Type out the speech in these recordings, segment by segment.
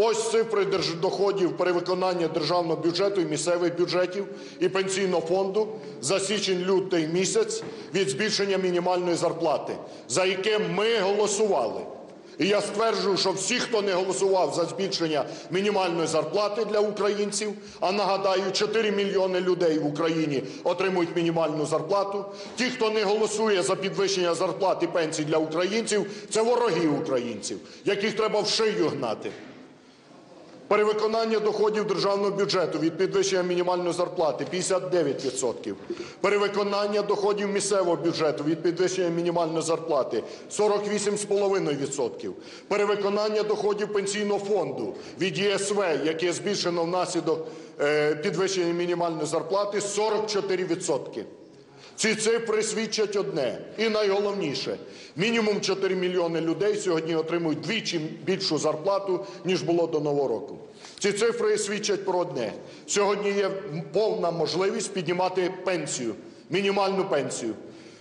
Ось цифри доходів перевиконання державного бюджету і місцевих бюджетів і Пенсійного фонду за січень-лютий місяць від збільшення мінімальної зарплати, за яке ми голосували. І я стверджую, що всі, хто не голосував за збільшення мінімальної зарплати для українців, а нагадаю, 4 мільйони людей в Україні отримують мінімальну зарплату, ті, хто не голосує за підвищення зарплат і пенсій для українців, це вороги українців, яких треба в шию гнати. Перевиконання доходів державного бюджету від підвищення мінімальної зарплати – 59%. Перевиконання доходів місцевого бюджету від підвищення мінімальної зарплати – 48,5%. Перевиконання доходів Пенсійного фонду від ЄСВ, яке збільшено внаслідок підвищення мінімальної зарплати – 44%. Ці цифри свідчать одне і найголовніше – мінімум 4 мільйони людей сьогодні отримують вдвічі більшу зарплату, ніж було до Нового року. Ці цифри свідчать про одне – сьогодні є повна можливість піднімати пенсію, мінімальну пенсію.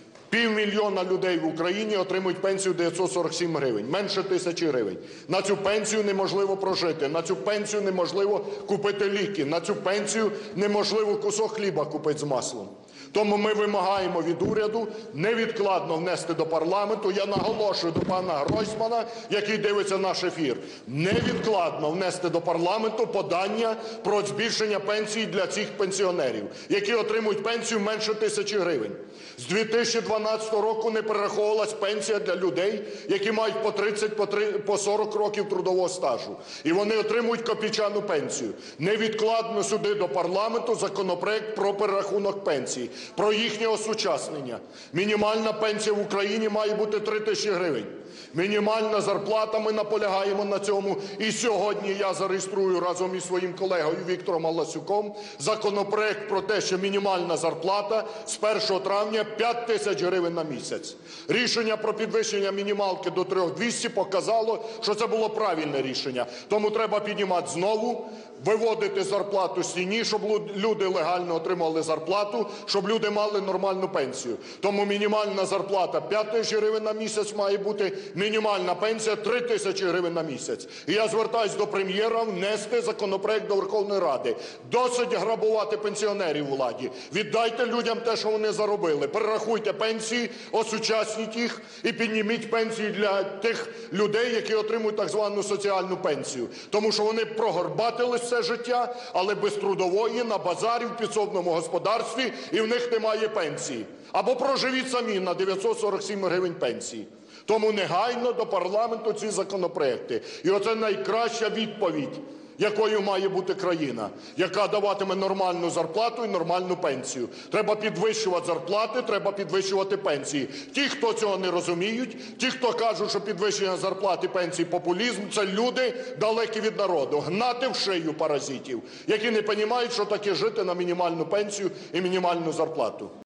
500 000 людей в Україні отримують пенсію 947 гривень, менше 1000 гривень. На цю пенсію неможливо прожити, на цю пенсію неможливо купити ліки, на цю пенсію неможливо кусок хліба купити з маслом. Тому ми вимагаємо від уряду невідкладно внести до парламенту, я наголошую до пана Гройсмана, який дивиться наш ефір, невідкладно внести до парламенту подання про збільшення пенсій для цих пенсіонерів, які отримують пенсію менше 1000 гривень. З 2012 року не перераховувалась пенсія для людей, які мають по 30, по 40 років трудового стажу. І вони отримують копійчану пенсію. Невідкладно сюди до парламенту законопроект про перерахунок пенсій, про їхнє осучаснення. Мінімальна пенсія в Україні має бути 3000 гривень. Мінімальна зарплата, ми наполягаємо на цьому. І сьогодні я зареєструю разом із своїм колегою Віктором Галасюком законопроект про те, що мінімальна зарплата з 1 травня 5000 гривень на місяць. Рішення про підвищення мінімалки до 3200 показало, що це було правильне рішення. Тому треба піднімати знову, виводити зарплату з тіні, щоб люди легально отримали зарплату, щоб люди мали нормальну пенсію. Тому мінімальна зарплата 5000 гривень на місяць має бути, мінімальна пенсія 3000 гривень на місяць. І я звертаюсь до прем'єра внести законопроект до Верховної Ради. Досить грабувати пенсіонерів у владі. Віддайте людям те, що вони заробили. Перерахуйте пенсії, осучасніть їх і підніміть пенсії для тих людей, які отримують так звану соціальну пенсію. Тому що вони прогорбатились все життя, але без трудової, на базарі, в підсобному господарстві, і в них немає пенсії. Або проживіть самі на 947 гривень пенсії. Тому негайно до парламенту ці законопроекти. І оце найкраща відповідь, якою має бути країна, яка даватиме нормальну зарплату і нормальну пенсію. Треба підвищувати зарплати, треба підвищувати пенсії. Ті, хто цього не розуміють, ті, хто кажуть, що підвищення зарплати і пенсій – популізм, це люди далекі від народу. Гнати в шию паразитів, які не розуміють, що таке жити на мінімальну пенсію і мінімальну зарплату.